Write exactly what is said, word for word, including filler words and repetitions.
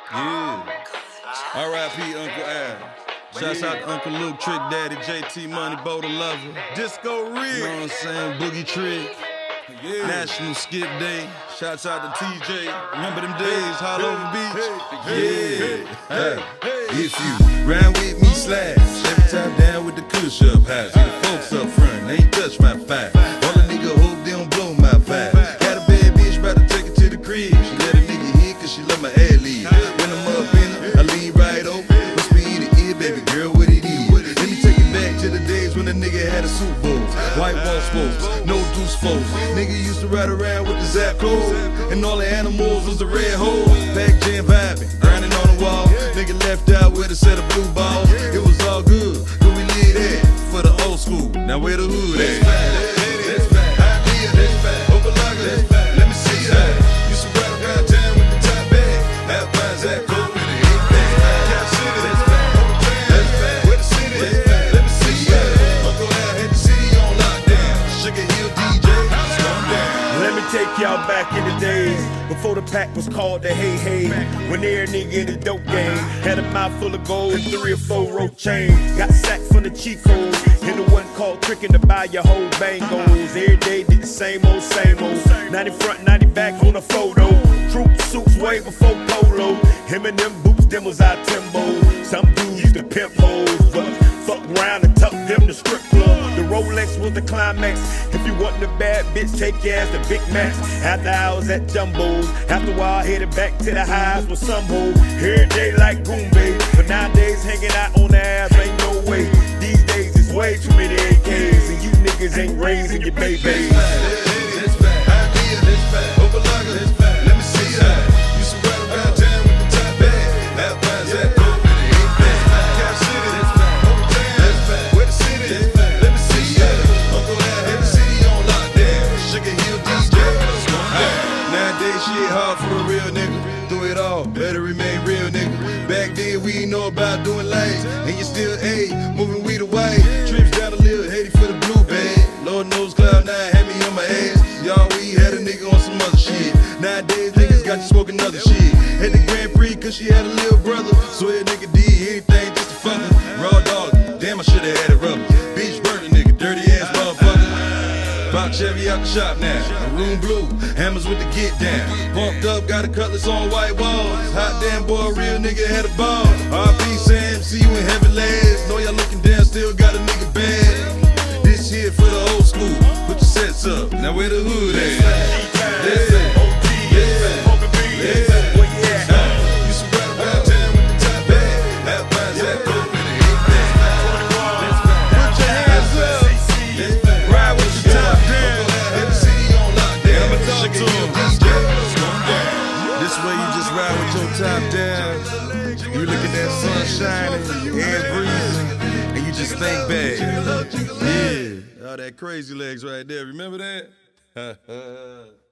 Yeah. R I P Uncle Al. Shouts out to Uncle Luke, Trick Daddy, J T Money, Boda Lover. Disco Rig. You know what I'm saying? Boogie Trick. Yeah. National Skip Day. Shouts out to T J. Remember them days, Hot Over Beach? Yeah. Hey. If you ride with me, slash. Every time down with the kush up high. See the folks up front, they ain't touch my five. All the nigga hope they don't blow my five. Got a bad bitch, about to take it to the crib. She let a nigga hit cause she love my ad lead. When I'm up in her, I lean right over. What's speed of ear, baby girl, what it is? Let me take it back to the days when the nigga had a Super Bowl. White wall sports, no deuce foes. Nigga used to ride around with the Zap code. And all the animals was the red hole. Back jam vibing, grinding on the wall. Nigga left out with a set of blue balls. It was all good, but we leave that for the old school. Now where the hood at? That's back, idea, that's back, Opalaga, that's back. Let me see ya. Used to ride around town with the top bag. Half by Zap code with the hit bag. Cap City, that's back, that's back. Where the city, that's back. Let me see ya. Uncle Al had the city on lockdown. Sugar Hill D J, slow down. Let me take y'all back in the days before the pack was called the Hey Hey. When every nigga in the dope game had a mouth full of gold and three or four rope chain. Got sacked from the Chicos in the one called tricking to buy your whole bangos. Every day did the same old, same old. ninety front, ninety back on a photo. Troop suits way before polo. Him and them boots, them was our Timbo. Some dudes used to pimp hoes, but fuck around and tuck them to strip club. The Rolex was the climax. If you wasn't a bad bitch, take your ass to Big Macs. After hours at Jumbo's. After a while, headed back to the highs with some hoes. Every day like Goombay. But nowadays, hanging out on the ass ain't no way. These days, it's way too many A Ks. And you niggas ain't raising your babies. That's back, idea, that's back, Opalaga, that's back. Let me see ya. Used to ride around town with the top bag. Half by Zap code with the hit bag. Cap City, that's back, Overtown, that's back. Where the city, that's back. Let me see ya. Uncle Al had the city on lockdown. Sugar Hill D J, slow down. Nowadays shit hard for a real nigga. Do it all, better remain real nigga. Back then we ain't know about doing lights, and you still A, moving weed away. Trips down a little Haiti for the blue bag. Lord knows Cloud nine had me on my ass. Y'all we had a nigga on some other shit. Nowadays niggas got you smoking other shit. Had the Grand Prix cause she had a little brother. So a nigga did anything just to fuck her. Raw dog, damn I should've had it rubber. Bitch burning nigga, dirty ass motherfucker. Pop Chevy out the shop now, a room blue, hammers with the get down. Pumped up, got a cutlass on white walls. Hot damn boy, real nigga had a ball. R P Sam, see you in heaven last. Know y'all looking down, still got a nigga bad. This here for the old school, put your sets up, now where the hood at? That's it. Top down, you look at that sun shining, air breathing, and you just think back. Yeah, all that crazy legs right there, remember that?